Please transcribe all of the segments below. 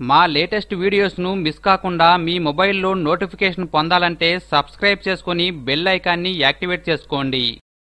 మా latest వీడియోస్ను miss కాకుండా మీ మొబైల్లో నోటిఫికేషన్ పొందాలంటే సబ్స్క్రైబ్ చేసుకుని బెల్ ఐకాన్ని యాక్టివేట్ చేసుకోండి.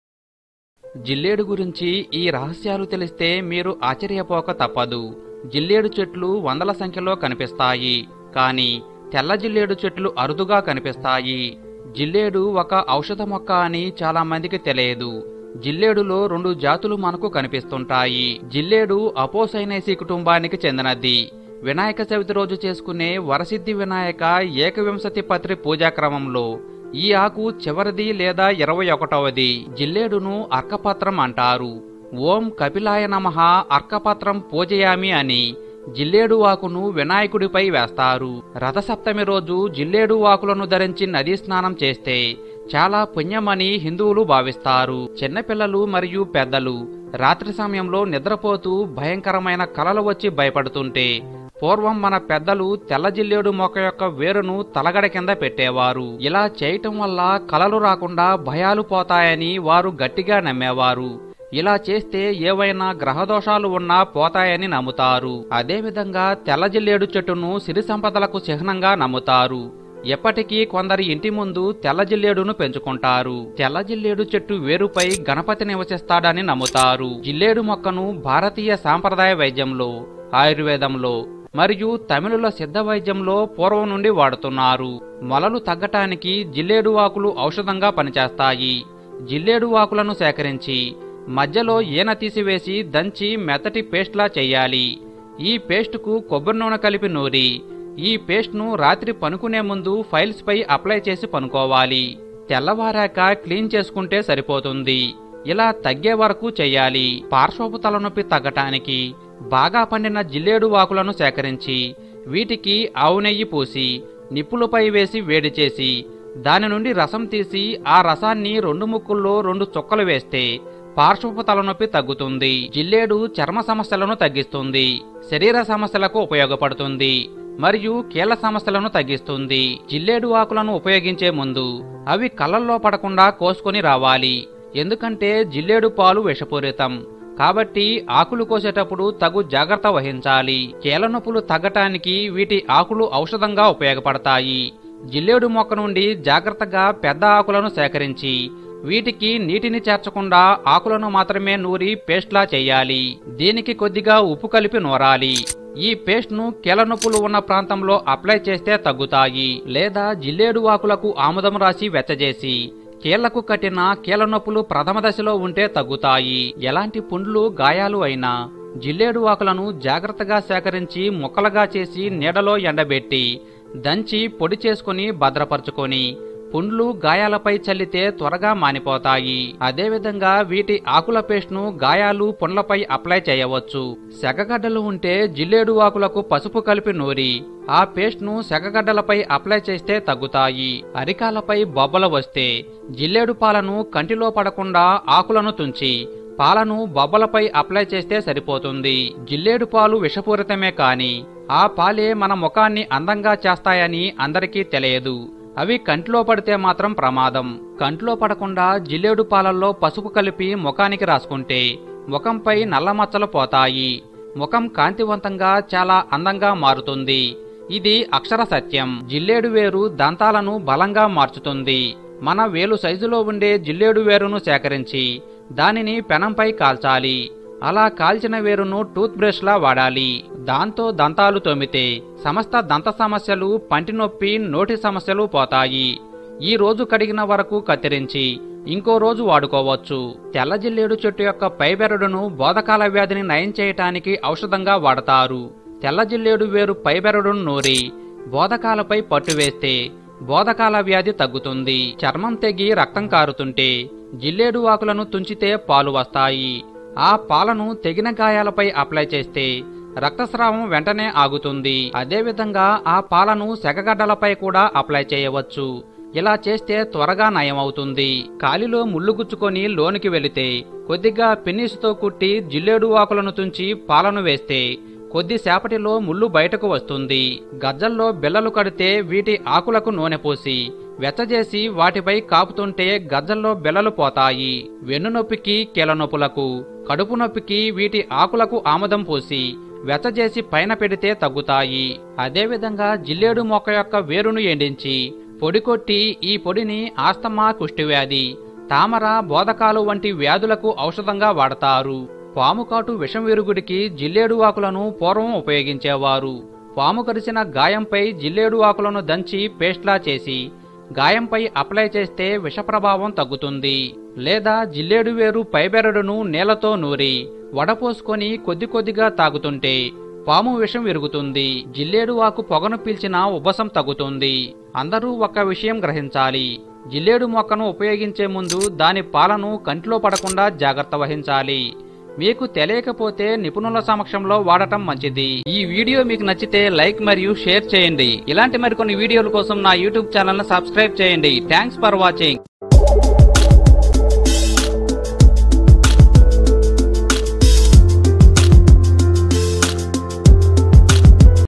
జిల్లేడు గురించి ఈ రహస్యాలు తెలిస్తే మీరు ఆశ్చర్యపోక తప్పదు. జిల్లేడు చెట్లు వందల సంఖ్యలో కనిపిస్తాయి, కానీ తెల్ల జిల్లేడు చెట్లు అరుదుగా కనిపిస్తాయి. జిల్లేడు ఒక ఔషధ మొక్క అని చాలా మందికి తెలియదు. జిల్లేడులో 2 జాతులు మనకు కనిపిస్తుంటాయి. జిల్లేడు అపోసైనేసి కుటుంబానికి చెందినది. వినాయక చవితి రోజు చేసుకునే వరసిద్ధి వినాయక ఏకవింశతి పత్రి పూజాక్రమంలో ఈ ఆకు చివరిది లేదా 21వది. జిల్లేడును అర్కపత్రం అంటారు. ఓం కపిలాయ నమః అర్కపత్రం పూజయామి అని జిల్లేడు ఆకును వినాయకుడిపై వేస్తారు. రథసప్తమి రోజు జిల్లేడు ఆకులను ధరించి నదీ స్నానం చేస్తే చాలా పుణ్యమని హిందువులు భావిస్తారు. చిన్నపిల్లలు మరియు పెద్దలు రాత్రి సమయంలో నిద్రపోతూ భయంకరమైన కలలు వచ్చి భయపడుతుంటే పూర్వం మన పెద్దలు తెల్ల జిల్లేడు మొక్క యొక్క వేరును తలగడ కింద పెట్టేవారు. ఇలా చేయటం వల్ల కలలు రాకుండా భయాలు పోతాయని వారు గట్టిగా నమ్మేవారు. ఇలా చేస్తే ఏవైనా గ్రహదోషాలు ఉన్నా పోతాయని నమ్ముతారు. అదేవిధంగా తెల్ల జిల్లేడు చెట్టును సిరి సంపదలకు చిహ్నంగా నమ్ముతారు. ఎప్పటికీ కొందరి ఇంటి ముందు తెల్ల జిల్లేడును పెంచుకుంటారు. తెల్ల జిల్లేడు చెట్టు వేరుపై గణపతి నివసిస్తాడని నమ్ముతారు. జిల్లేడు మొక్కను భారతీయ సాంప్రదాయ వైద్యంలో, ఆయుర్వేదంలో మరియు తమిళుల సిద్ధ వైద్యంలో పూర్వం నుండి వాడుతున్నారు. మొలలు తగ్గటానికి జిల్లేడు ఆకులు ఔషధంగా పనిచేస్తాయి. జిల్లేడు ఆకులను సేకరించి మధ్యలో ఈన తీసివేసి దంచి మెత్తటి పేస్ట్లా చేయాలి. ఈ పేస్టుకు కొబ్బరి నూనె కలిపి నూరి ఈ పేస్ట్ను రాత్రి పనుకునే ముందు ఫైల్స్ పై అప్లై చేసి పనుకోవాలి. తెల్లవారాక క్లీన్ చేసుకుంటే సరిపోతుంది. ఇలా తగ్గే వరకు చేయాలి. పార్శ్వపు తలనొప్పి తగ్గటానికి బాగా పండిన జిల్లేడు ఆకులను సేకరించి వీటికి ఆవు నెయ్యి పూసి నిప్పులపై వేసి వేడి చేసి దాని నుండి రసం తీసి ఆ రసాన్ని 2 ముక్కుల్లో 2 చుక్కలు వేస్తే పార్శ్వపు తలనొప్పి తగ్గుతుంది. జిల్లేడు చర్మ సమస్యలను తగ్గిస్తుంది, శరీర సమస్యలకు ఉపయోగపడుతుంది మరియు కీళ్ల సమస్యలను తగ్గిస్తుంది. జిల్లేడు ఆకులను ఉపయోగించే ముందు అవి కళ్ళల్లో పడకుండా కోసుకొని రావాలి. ఎందుకంటే జిల్లేడు పాలు విషపూరితం కాబట్టి ఆకులు కోసేటప్పుడు తగు జాగ్రత్త వహించాలి. కీళ్ల నొప్పులు తగ్గటానికి వీటి ఆకులు ఔషధంగా ఉపయోగపడతాయి. జిల్లేడు మొక్క నుండి జాగ్రత్తగా పెద్ద ఆకులను సేకరించి వీటికి నీటిని చేర్చకుండా ఆకులను మాత్రమే నూరి పేస్ట్లా చేయాలి. దీనికి కొద్దిగా ఉప్పు కలిపి నూరాలి. ఈ పేస్ట్ ను కీళ్ల నొప్పులు ఉన్న ప్రాంతంలో అప్లై చేస్తే తగ్గుతాయి. లేదా జిల్లేడు ఆకులకు ఆముదం రాసి వెచ్చజేసి కీళ్లకు కట్టిన కీళ్ల నొప్పులు ప్రథమ దశలో ఉంటే తగ్గుతాయి. ఎలాంటి పుండ్లు, గాయాలు అయినా జిల్లేడు ఆకులను జాగ్రత్తగా సేకరించి ముక్కలుగా చేసి నీడలో ఎండబెట్టి దంచి పొడి చేసుకుని భద్రపరచుకొని పుండ్లు, గాయాలపై చల్లితే త్వరగా మానిపోతాయి. అదేవిధంగా వీటి ఆకుల పేస్ట్ ను గాయాలు, పుండ్లపై అప్లై చేయవచ్చు. సెగగడ్డలు ఉంటే జిల్లేడు ఆకులకు పసుపు కలిపి నూరి ఆ పేస్ట్ ను సెగగడ్డలపై అప్లై చేస్తే తగ్గుతాయి. అరికాలపై బొబ్బలు వస్తే జిల్లేడు పాలను కంటిలో పడకుండా ఆకులను తుంచి పాలను బొబ్బలపై అప్లై చేస్తే సరిపోతుంది. జిల్లేడు పాలు విషపూరితమే కాని ఆ పాలే మన ముఖాన్ని అందంగా చేస్తాయని అందరికీ తెలియదు. అవి కంట్లో పడితే మాత్రం ప్రమాదం. కంట్లో పడకుండా జిల్లేడు పాలల్లో పసుపు కలిపి ముఖానికి రాసుకుంటే ముఖంపై నల్ల మచ్చలు పోతాయి. ముఖం కాంతివంతంగా చాలా అందంగా మారుతుంది. ఇది అక్షర సత్యం. జిల్లేడు వేరు దంతాలను బలంగా మార్చుతుంది. మన వేలు సైజులో ఉండే జిల్లేడు వేరును సేకరించి దానిని పెనంపై కాల్చాలి. అలా కాల్చిన వేరును టూత్ బ్రష్ లా వాడాలి. దాంతో దంతాలు తోమితే సమస్త దంత సమస్యలు, పంటి నొప్పి, నోటి సమస్యలు పోతాయి. ఈ రోజు కడిగిన వరకు కత్తిరించి ఇంకో రోజు వాడుకోవచ్చు. తెల్ల జిల్లేడు చెట్టు యొక్క పైబెరడును బోధకాల వ్యాధిని నయం చేయటానికి ఔషధంగా వాడతారు. తెల్ల జిల్లేడు వేరు పైబెరడును నూరి బోధకాలపై పట్టు వేస్తే బోధకాల వ్యాధి తగ్గుతుంది. చర్మం తెగి రక్తం కారుతుంటే జిల్లేడు ఆకులను తుంచితే పాలు వస్తాయి. ఆ పాలను తెగిన గాయాలపై అప్లై చేస్తే రక్తస్రావం వెంటనే ఆగుతుంది. అదేవిధంగా ఆ పాలను సెగగడ్డలపై కూడా అప్లై చేయవచ్చు. ఇలా చేస్తే త్వరగా నయం అవుతుంది. కాలిలో ముళ్ళు గుచ్చుకొని లోనికి వెళితే కొద్దిగా పిన్నిసుతో కుట్టి జిల్లేడు ఆకులను తుంచి పాలను వేస్తే కొద్దిసేపటిలో ముళ్ళు బయటకు వస్తుంది. గజ్జల్లో బిళ్ళలు కడితే వీటి ఆకులకు నూనె పోసి వెచ్చజేసి వాటిపై కాపుతుంటే గజ్జల్లో బిళ్ళలు పోతాయి. వెన్నునొప్పికి, కీళ్ల నొప్పులకు, కడుపు నొప్పికి వీటి ఆకులకు ఆముదం పోసి వెచ్చజేసి పైన పెడితే తగ్గుతాయి. అదేవిధంగా జిల్లేడు మొక్క యొక్క వేరును ఎండించి పొడి కొట్టి ఈ పొడిని ఆస్తమా, కుష్ఠవ్యాధి, తామర, బోదకాలు వంటి వ్యాధులకు ఔషధంగా వాడతారు. పాముకాటు విషం విరుగుడికి జిల్లేడు ఆకులను పూర్వం ఉపయోగించేవారు. పాము కరిచిన గాయంపై జిల్లేడు ఆకులను దంచి పేస్ట్లా చేసి గాయంపై అప్లై చేస్తే విష ప్రభావం తగ్గుతుంది. లేదా జిల్లేడు వేరు పైబెరడును నీళ్లతో నూరి వడపోసుకొని కొద్ది కొద్దిగా తాగుతుంటే పాము విషం విరుగుతుంది. జిల్లేడు ఆకు పొగను పీల్చిన ఉబ్బసం తగ్గుతుంది. అందరూ ఒక్క విషయం గ్రహించాలి. జిల్లేడు మొక్కను ఉపయోగించే ముందు దాని పాలను కంటిలో పడకుండా జాగ్రత్త వహించాలి. మీకు తెలియకపోతే నిపుణుల సమక్షంలో వాడటం మంచిది. ఈ వీడియో మీకు నచ్చితే లైక్ మరియు షేర్ చేయండి. ఇలాంటి మరికొన్ని వీడియోల కోసం నా యూట్యూబ్ ఛానల్ ను సబ్స్క్రైబ్ చేయండి. Thanks for watching.